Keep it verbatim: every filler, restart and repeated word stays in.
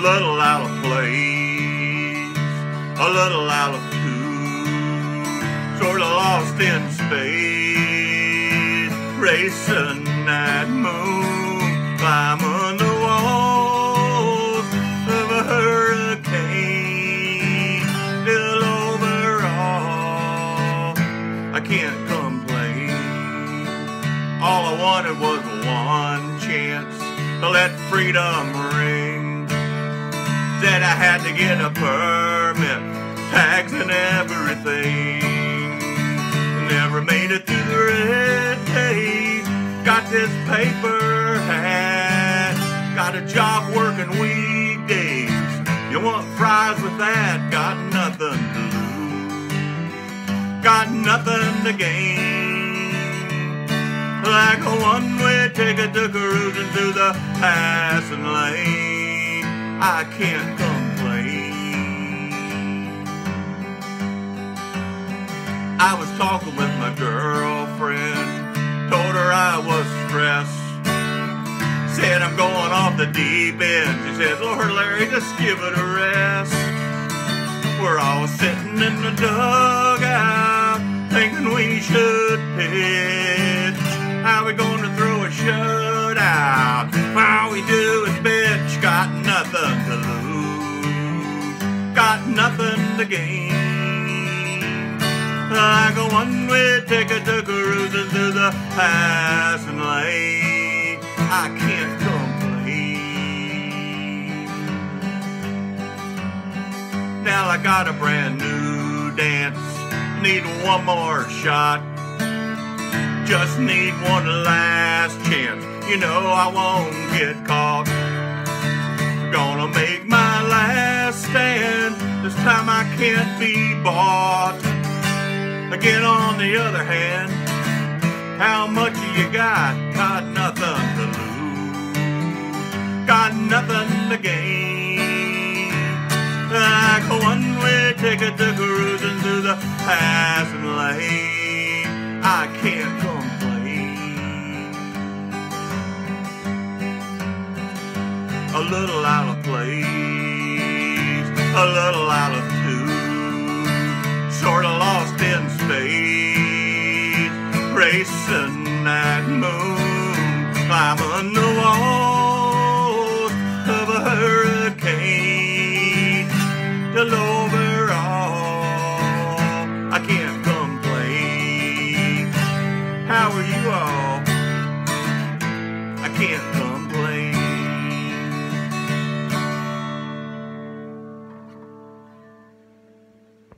little out of place, a little out of tune, sort of lost in space, racing that moon, climbing the walls of a hurricane. Still overall, I can't complain. All I wanted was one chance to let freedom ring. Said I had to get a permit, tags and everything. Never made it through the red tape. Got this paper hat, got a job working weekdays. You want fries with that? Got nothing to lose, got nothing to gain. Like a one-way ticket to cruising through the passing lane. I can't complain. I was talking with my girlfriend, told her I was stressed. Said I'm going off the deep end. She said, Lord Larry, just give it a rest. We're all sitting in the dugout, thinking we should pitch. How we gonna throw a shutout? All we do is bitch. Got nothing to lose, got nothing to gain. Like a one-way ticket to cruising through the passing lane. I can't complain. Now I got a brand new dance, need one more shot. Just need one last chance, you know I won't get caught. Gonna make my last stand, this time I can't be bought. Again, on the other hand, how much you got? Got nothing to lose, got nothing to gain. Like a one-way ticket to cruising through the passing lane. I can't complain. A little out of place, a little out of tune, sort of lost in space, racing that moon, climbing the walls of a hurricane. Till overall, I can't complain. How are you all? I can't complain.